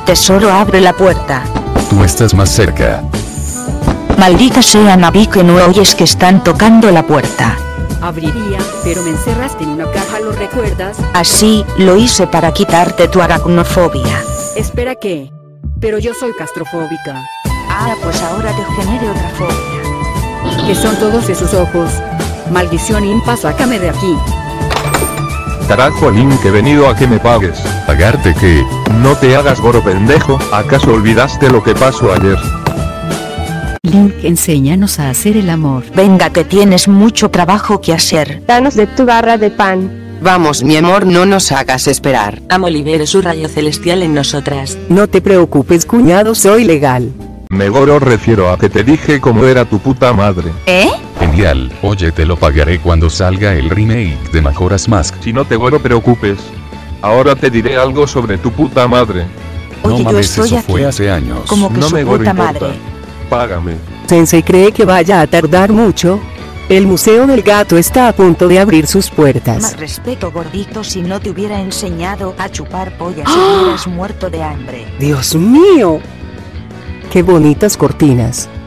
Tesoro, abre la puerta. Tú estás más cerca. Maldita sea, Navi, que no oyes que están tocando la puerta. Abriría, pero me encerraste en una caja, ¿lo recuerdas? Así, lo hice para quitarte tu aracnofobia. Espera, ¿qué? Pero yo soy castrofóbica. Ah, pues ahora te genere otra fobia. ¿Qué son todos esos ojos? Maldición impa, sácame de aquí. Carajo, Link, he venido a que me pagues. ¿Pagarte qué? No te hagas goro, pendejo. ¿Acaso olvidaste lo que pasó ayer? Link, enséñanos a hacer el amor. Venga, que tienes mucho trabajo que hacer. Danos de tu barra de pan. Vamos, mi amor, no nos hagas esperar. Amo libere su rayo celestial en nosotras. No te preocupes, cuñado, soy legal. Me goro refiero a que te dije cómo era tu puta madre. Genial. Oye, te lo pagaré cuando salga el remake de Majora's Mask. Si no te goro preocupes. Ahora te diré algo sobre tu puta madre. No Oye, yo mames, estoy eso aquí. fue hace años. Como que No su me goro puta importa. madre. Págame. ¿Sensei cree que vaya a tardar mucho? El Museo del Gato está a punto de abrir sus Más puertas. respeto, gordito, si no te hubiera enseñado a chupar pollas hubieras muerto de hambre. ¡Dios mío! ¡Qué bonitas cortinas!